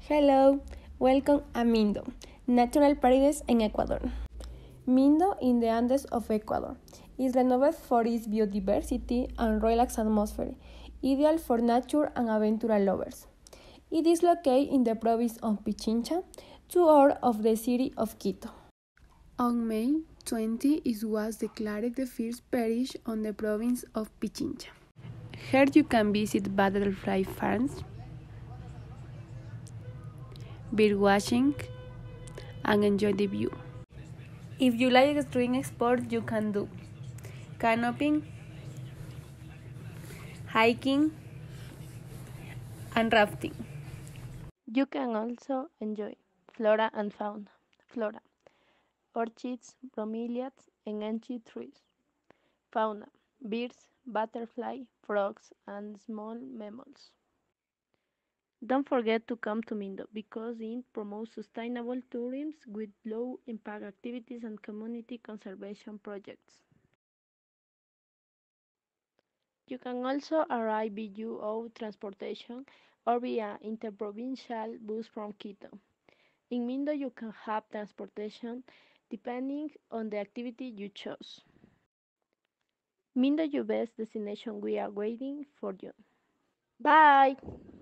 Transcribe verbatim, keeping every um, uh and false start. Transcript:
Hello, welcome a Mindo, Natural Paradise in Ecuador. Mindo in the Andes of Ecuador is renowned for its biodiversity and relaxed atmosphere, ideal for nature and adventure lovers. It is located in the province of Pichincha, two hours of the city of Quito. On May twentieth, it was declared the first parish on the province of Pichincha. Here you can visit butterfly farms, bird watching, and enjoy the view. If you like extreme sports, you can do canoping, hiking, and rafting. You can also enjoy flora and fauna. Flora, orchids, bromeliads, and ancient trees. Fauna, birds, butterflies, frogs, and small mammals. Don't forget to come to Mindo because it promotes sustainable tourism with low impact activities and community conservation projects. You can also arrive by U O transportation or via interprovincial bus from Quito. In Mindo, you can have transportation depending on the activity you choose. Mindo, your best destination, we are waiting for you. Bye!